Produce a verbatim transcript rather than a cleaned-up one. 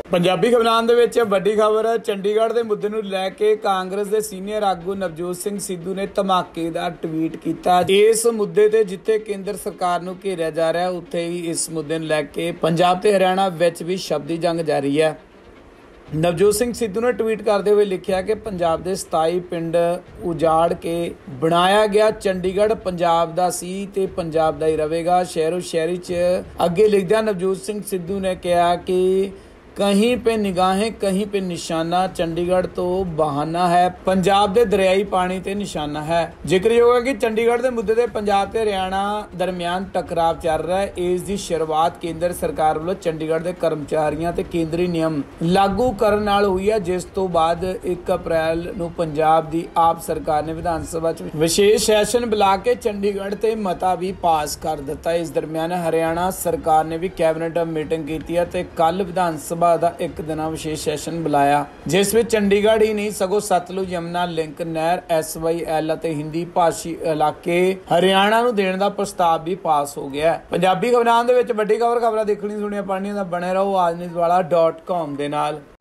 पंजाबी खबरां दे विच वड्डी खबर चंडीगढ़ के मुद्दे नूं लैके कांग्रेस के सीनियर आगू नवजोत सिंह सिद्धू ने धमाकेदार ट्वीट किया। इस मुद्दे ते जिथे केंद्र सरकार नूं घेरिया जा रहा है उत्थे ही इस मुद्दे नूं लैके पंजाब ते हरियाणा विच भी शब्दी जंग जारी है। नवजोत सिंह सिद्धू ने ट्वीट करते हुए लिखा कि पंजाब के सताई पिंड उजाड़ के बनाया गया चंडीगढ़ पंजाब दा सी ते पंजाब दा ही रहेगा। शहरों शहरी च अगे लिखदिया नवजोत सिंह सिद्धू ने कहा कि कहीं पे निगाहें कहीं पे निशाना, चंडीगढ़ तो बहाना है, पंजाब के दरियाई पानी ते निशाना है। जिक्रयोग है कि चंडीगढ़ के मुद्दे ते पंजाब ते हरियाणा दरमियान टकराव चल रहा है। इस दी शुरुआत केंद्र सरकार वालों चंडीगढ़ के कर्मचारियों ते केंद्रीय नियम लागू करन नाल हुई है, जिस तो बाद एक अप्रैल नूं पंजाब दी आप सरकार ने विधान सभा च विशेष सैशन बुला के चंडीगढ़ ते मता भी पास कर दिता। इस दरमियान हरियाणा सरकार ने भी कैबिनेट मीटिंग की है ते कल विधान सभा ਦਾ ਇੱਕ ਦਿਨਾ ਵਿਸ਼ੇਸ਼ ਸੈਸ਼ਨ ਬੁਲਾਇਆ, ਜਿਸ ਵਿੱਚ ਚੰਡੀਗੜ੍ਹ ਹੀ ਨਹੀਂ ਸਗੋਂ ਸਤਲੁਜ ਯਮੁਨਾ ਲਿੰਕ ਨਹਿਰ ਐਸ ਵਾਈ ਐਲ ਅਤੇ ਹਿੰਦੀ ਭਾਸ਼ੀ ਇਲਾਕੇ ਹਰਿਆਣਾ ਨੂੰ ਦੇਣ ਦਾ ਪ੍ਰਸਤਾਵ ਵੀ ਪਾਸ ਹੋ ਗਿਆ ਹੈ। ਪੰਜਾਬੀ ਖਬਰਾਂ ਦੇ ਵਿੱਚ ਵੱਡੀ ਖਬਰ ਖਬਰਾਂ ਦੇਖਣੀ ਸੁਣੀਆਂ ਪੜ੍ਹਨੀਆਂ ਤਾਂ ਬਣੇ ਰਹੋ ਆਜ ਨਿਊਜ਼ ਵਾਲਾ ਡਾਟ ਕਾਮ ਦੇ ਨਾਲ।